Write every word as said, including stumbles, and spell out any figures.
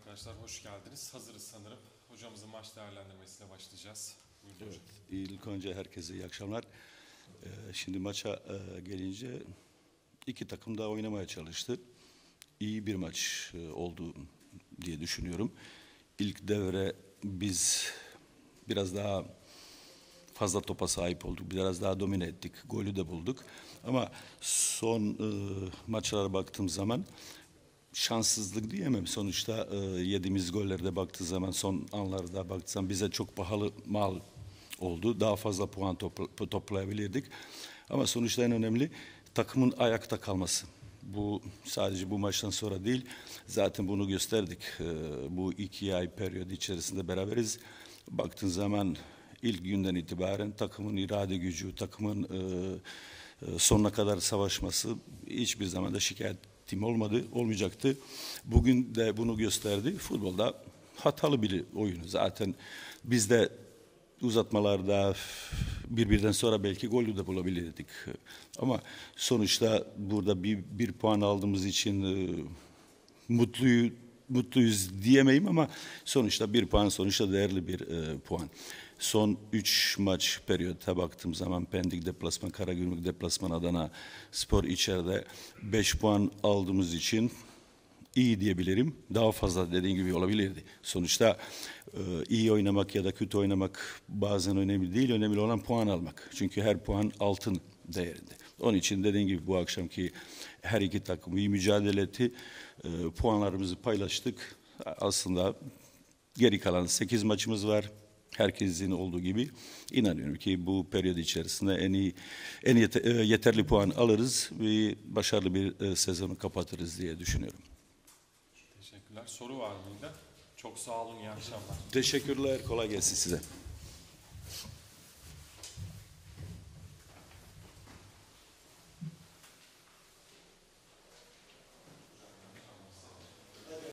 arkadaşlar, hoş geldiniz. Hazırız sanırım. Hocamızın maç değerlendirmesiyle başlayacağız. Buyurun Evet, hocam. ilk önce herkese iyi akşamlar. Ee, şimdi maça e, gelince iki takım da oynamaya çalıştı. İyi bir maç e, oldu diye düşünüyorum. İlk devre biz biraz daha fazla topa sahip olduk. Biraz daha domine ettik. Golü de bulduk. Ama son e, maçlara baktığım zaman şanssızlık diyemem. Sonuçta e, yediğimiz gollerde baktığı zaman, son anlarda baktığı zaman bize çok pahalı mal oldu. Daha fazla puan topla, toplayabilirdik. Ama sonuçta en önemli takımın ayakta kalması. Bu sadece bu maçtan sonra değil. Zaten bunu gösterdik. E, bu iki ay periyodu içerisinde beraberiz. Baktığın zaman ilk günden itibaren takımın irade gücü, takımın e, e, sonuna kadar savaşması hiçbir zaman da şikayetim olmadı, olmayacaktı. Bugün de bunu gösterdi. Futbolda hatalı bir oyun. Zaten biz de uzatmalarda birbirinden sonra belki golü de bulabilirdik. Ama sonuçta burada bir, bir puan aldığımız için e, mutluyu, mutluyuz diyemeyim ama sonuçta bir puan sonuçta değerli bir e, puan. Son üç maç periyota baktığım zaman Pendik deplasman, Karagümrük deplasman, Adana Spor içeride beş puan aldığımız için iyi diyebilirim. Daha fazla dediğim gibi olabilirdi. Sonuçta e, iyi oynamak ya da kötü oynamak bazen önemli değil. Önemli olan puan almak. Çünkü her puan altın değerinde. Onun için dediğim gibi bu akşamki her iki takım iyi mücadele etti. E, puanlarımızı paylaştık. Aslında geri kalan sekiz maçımız var. Herkesin olduğu gibi inanıyorum ki bu periyod içerisinde en iyi, en yeterli puan alırız ve başarılı bir sezonu kapatırız diye düşünüyorum. Teşekkürler. Soru var mıydı? Çok sağ olun, iyi akşamlar. Teşekkürler, kolay gelsin size.